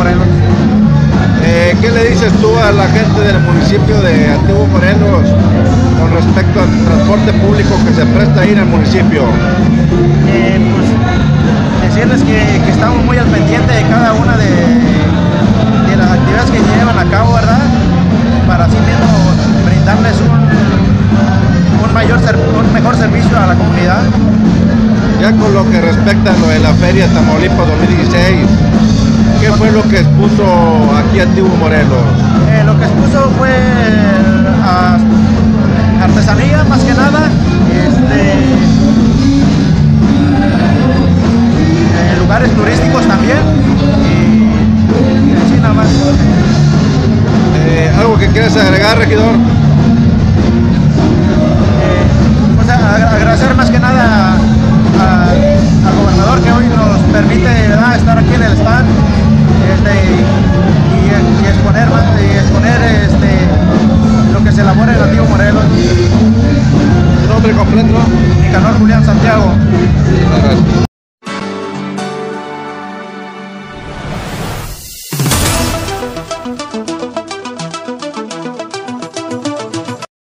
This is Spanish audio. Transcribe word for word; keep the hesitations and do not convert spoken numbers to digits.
Morelos. Eh, ¿Qué le dices tú a la gente del municipio de Antiguo Morelos con respecto al transporte público que se presta a ir al municipio? Eh, pues decirles que, que estamos muy al pendiente de cada una de, de las actividades que llevan a cabo, ¿verdad? Para así mismo brindarles un, un, mayor, un mejor servicio a la comunidad. Ya con lo que respecta a lo de la Feria Tamaulipas dos mil dieciséis, ¿qué fue lo que expuso aquí Antiguo Morelos? Eh, lo que expuso fue a, artesanía más que nada, este, eh, lugares turísticos también y así nada más. Eh, ¿Algo que quieras agregar, regidor?